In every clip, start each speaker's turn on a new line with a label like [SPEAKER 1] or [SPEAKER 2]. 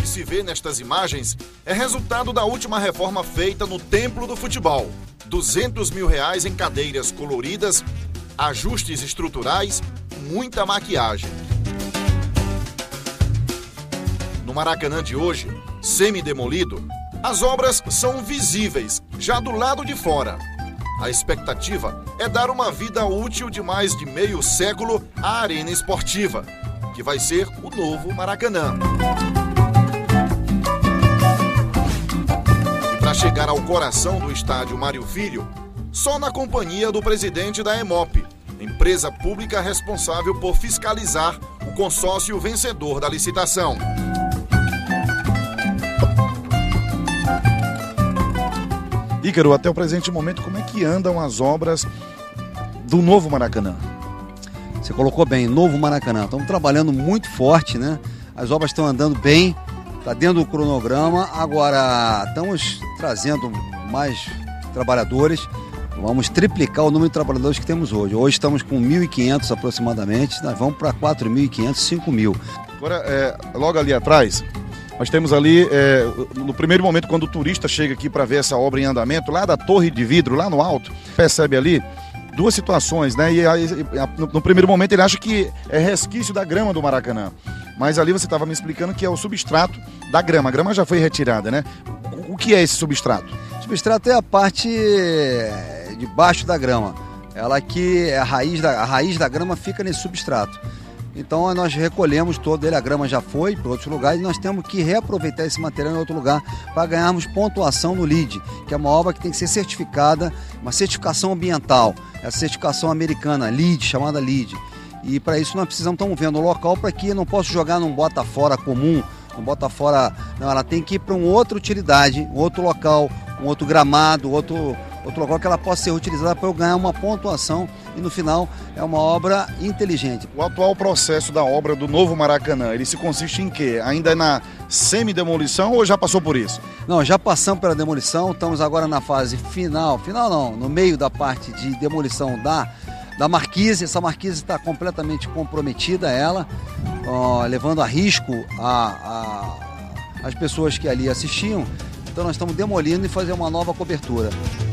[SPEAKER 1] se vê nestas imagens é resultado da última reforma feita no Templo do Futebol. R$200 mil em cadeiras coloridas, ajustes estruturais, muita maquiagem. No Maracanã de hoje, semi-demolido, as obras são visíveis, já do lado de fora. A expectativa é dar uma vida útil de mais de meio século à arena esportiva, que vai ser o novo Maracanã. E para chegar ao coração do estádio Mário Filho, só na companhia do presidente da EMOP, empresa pública responsável por fiscalizar o consórcio vencedor da licitação.
[SPEAKER 2] Ícaro, até o presente momento, como é que andam as obras do novo Maracanã?
[SPEAKER 3] Você colocou bem, novo Maracanã. Estamos trabalhando muito forte, né? As obras estão andando bem, está dentro do cronograma. Agora, estamos trazendo mais trabalhadores. Vamos triplicar o número de trabalhadores que temos hoje. Hoje estamos com 1.500 aproximadamente, nós vamos para 4.500, 5.000.
[SPEAKER 2] Agora, logo ali atrás, nós temos ali, no primeiro momento, quando o turista chega aqui para ver essa obra em andamento, lá da torre de vidro, lá no alto, percebe ali duas situações, né? E aí, no primeiro momento ele acha que é resquício da grama do Maracanã. Mas ali você estava me explicando que é o substrato da grama. A grama já foi retirada, né? O que é esse substrato?
[SPEAKER 3] O substrato é a parte de baixo da grama. Ela que é a raiz da grama fica nesse substrato. Então nós recolhemos todo ele, a grama já foi para outros lugares e nós temos que reaproveitar esse material em outro lugar para ganharmos pontuação no LEED, que é uma obra que tem que ser certificada, uma certificação ambiental, essa certificação americana, LEED, chamada LEED. E para isso nós precisamos, estamos vendo o local para que não posso jogar num bota fora comum, um bota fora, não, ela tem que ir para uma outra utilidade, um outro local, um outro gramado, outro local que ela possa ser utilizada para eu ganhar uma pontuação e no final é uma obra inteligente.
[SPEAKER 2] O atual processo da obra do novo Maracanã, ele se consiste em quê? Ainda é na semi-demolição ou já passou por isso?
[SPEAKER 3] Não, já passamos pela demolição, estamos agora na fase final não, no meio da parte de demolição da marquise. Essa marquise está completamente comprometida, levando a risco as pessoas que ali assistiam. Então nós estamos demolindo e fazendo uma nova cobertura.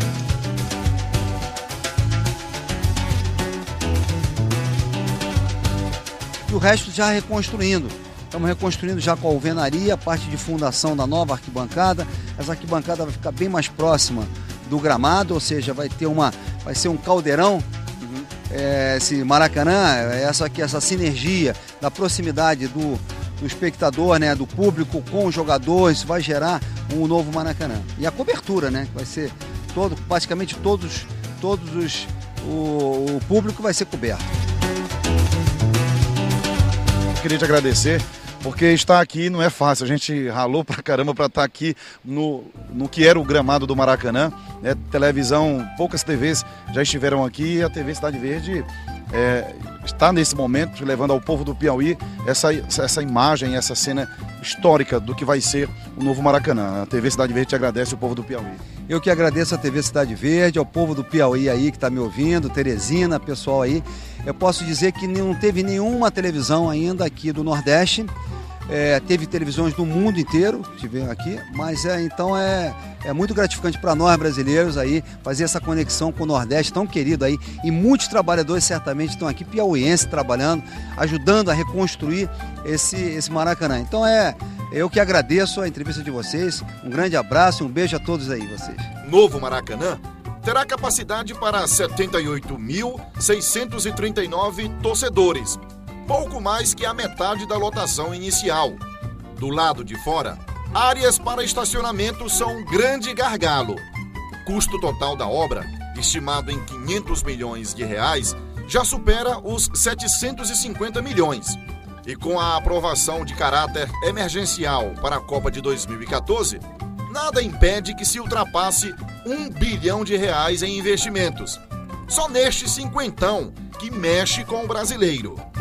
[SPEAKER 3] E o resto já reconstruindo. Estamos reconstruindo já com a alvenaria, a parte de fundação da nova arquibancada. Essa arquibancada vai ficar bem mais próxima do gramado, ou seja, vai ser um caldeirão. Esse Maracanã, essa sinergia da proximidade do espectador, né, do público com o jogador, isso vai gerar um novo Maracanã. E a cobertura, né, que vai ser praticamente o público vai ser coberto.
[SPEAKER 2] Eu queria te agradecer, porque estar aqui não é fácil. A gente ralou pra caramba para estar aqui no que era o gramado do Maracanã, né? Televisão, poucas TVs já estiveram aqui e a TV Cidade Verde está nesse momento levando ao povo do Piauí essa imagem, essa cena histórica do que vai ser o novo Maracanã. A TV Cidade Verde te agradece, o povo do Piauí.
[SPEAKER 3] Eu que agradeço a TV Cidade Verde, ao povo do Piauí aí que está me ouvindo, Teresina, pessoal aí. Eu posso dizer que não teve nenhuma televisão ainda aqui do Nordeste. Teve televisões do mundo inteiro, estiveram aqui, mas então é muito gratificante para nós brasileiros aí fazer essa conexão com o Nordeste tão querido aí, e muitos trabalhadores certamente estão aqui, piauienses, trabalhando, ajudando a reconstruir esse Maracanã. Então eu que agradeço a entrevista de vocês, um grande abraço, um beijo a todos aí vocês.
[SPEAKER 1] Novo Maracanã terá capacidade para 78.639 torcedores, pouco mais que a metade da lotação inicial. Do lado de fora, áreas para estacionamento são um grande gargalo. O custo total da obra, estimado em R$500 milhões, já supera os 750 milhões. E com a aprovação de caráter emergencial para a Copa de 2014, nada impede que se ultrapasse R$1 bilhão em investimentos. Só neste cinquentão que mexe com o brasileiro.